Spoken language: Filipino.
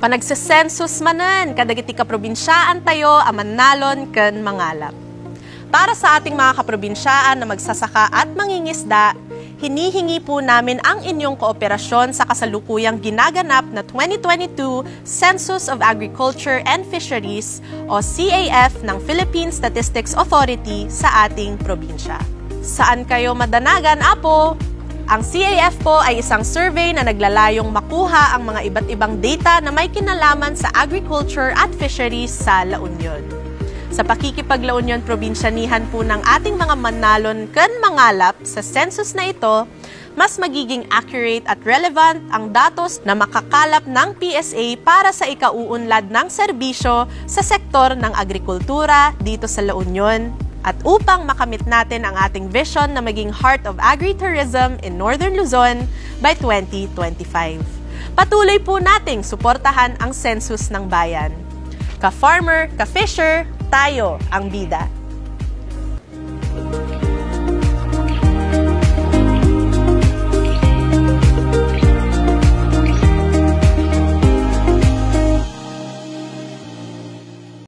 Panagsisensus manan, kadagiti kaprobinsyaan tayo, amanalon ken mangalap. Para sa ating mga kaprobinsyaan na magsasaka at mangingisda, hinihingi po namin ang inyong kooperasyon sa kasalukuyang ginaganap na 2022 Census of Agriculture and Fisheries o CAF ng Philippine Statistics Authority sa ating probinsya. Saan kayo madanagan, Apo? Ang CAF po ay isang survey na naglalayong makuha ang mga iba't ibang data na may kinalaman sa agriculture at fisheries sa La Union. Sa pakikipag-La Union probinsyanihan po ng ating mga manalon ken mangalap sa census na ito, mas magiging accurate at relevant ang datos na makakalap ng PSA para sa ikauunlad ng serbisyo sa sektor ng agrikultura dito sa La Union. At upang makamit natin ang ating vision na maging heart of agritourism in Northern Luzon by 2025. Patuloy po nating suportahan ang census ng bayan. Ka-farmer, ka-fisher, tayo ang bida.